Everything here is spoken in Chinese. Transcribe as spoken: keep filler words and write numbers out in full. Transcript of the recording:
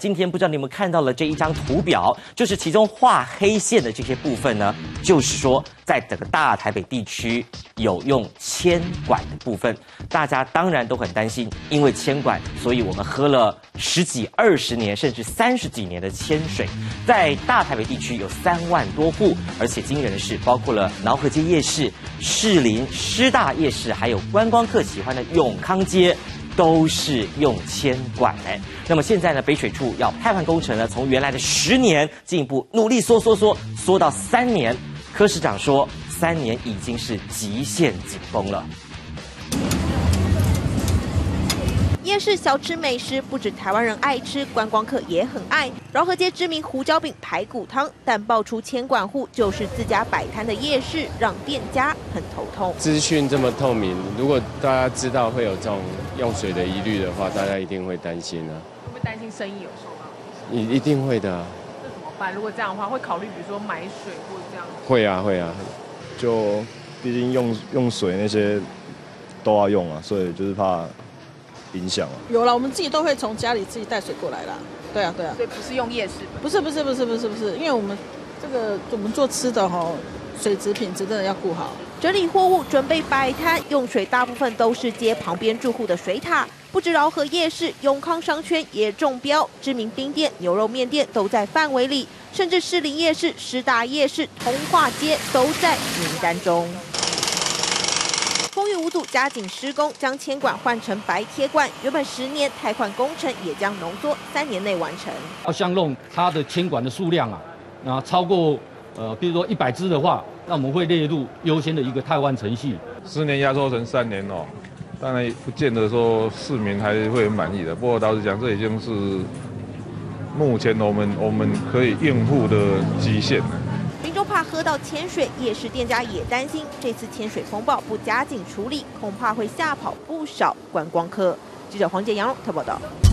今天不知道你们看到了这一张图表，就是其中画黑线的这些部分呢，就是说在整个大台北地区有用铅管的部分，大家当然都很担心，因为铅管，所以我们喝了十几、二十年，甚至三十几年的铅水，在大台北地区有三万多户，而且惊人的是，包括了挠河街夜市、士林师大夜市，还有观光客喜欢的永康街。都是用铅管哎，那么现在呢，北水处要汰换工程呢，从原来的十年进一步努力缩缩缩缩到三年。柯市长说，三年已经是极限紧绷了。 夜市小吃美食不止台湾人爱吃，观光客也很爱。饶河街知名胡椒饼排骨汤，但爆出铅管户就是自家摆摊的夜市，让店家很头痛。 资讯这么透明，如果大家知道会有这种用水的疑虑的话，大家一定会担心啊。 会不会担心生意有受到影响？一一定会的啊。 这怎么办？如果这样的话，会考虑比如说买水或者这样？ 会啊会啊， 就毕竟用用水那些都要用啊，所以就是怕影响啊。 有了，我们自己都会从家里自己带水过来啦。对啊对啊。 所以不是用夜市？ 不是不是不是不是不是，因为我们这个我们做吃的哈，水质品质真的要顾好。 整理货物，准备摆摊，用水大部分都是接旁边住户的水塔。不止饶河夜市、永康商圈也中标，知名冰店、牛肉面店都在范围里，甚至士林夜市、师大夜市、通化街都在名单中。风雨无阻，加紧施工，将铅管换成白铁管。原本十年汰换工程，也将浓缩三年内完成。 要相弄它的铅管的数量啊，那超过呃，比如说一百支的话，那我们会列入优先的一个汰换程序。 十年压缩成三年哦，当然不见得说市民还会很满意的。不过老实讲，这已经是目前我们我们可以应付的极限了。 民众怕喝到铅水，夜市店家也担心，这次铅水风暴不加紧处理，恐怕会吓跑不少观光客。记者黄杰、杨荣特报道。